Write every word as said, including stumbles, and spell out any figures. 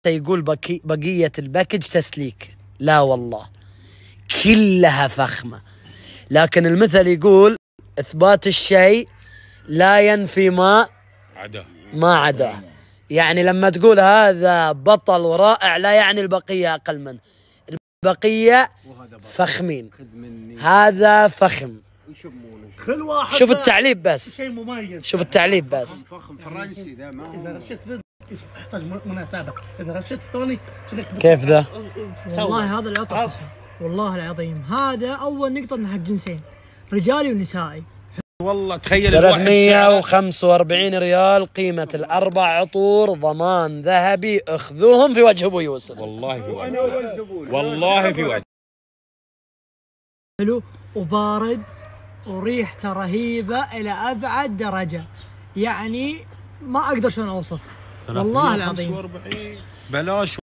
يقول بقي بقية الباكج تسليك، لا والله كلها فخمة. لكن المثل يقول إثبات الشيء لا ينفي ما عدا ما عداه. يعني لما تقول هذا بطل ورائع لا يعني البقية أقل منه، البقية فخمين، هذا فخم. كل واحد شوف التعليب بس، شيء مميز. شوف التعليب بس. فخم فرنسي ذا، ما هو اذا رشيت ذا يحتاج مناسبة، اذا رشيت الثاني كيف ذا؟ والله هذا العطر فخم والله العظيم. هذا اول نقطة من حق جنسين، رجالي ونسائي. والله تخيل ثلاثمئة وخمسة وأربعين ريال قيمة الأربع عطور، ضمان ذهبي، اخذوهم في وجه أبو يوسف. والله في وجه، والله في وجه. حلو وبارد وريحته رهيبة إلى أبعد درجة، يعني ما أقدر شلون أوصف والله العظيم. بلاش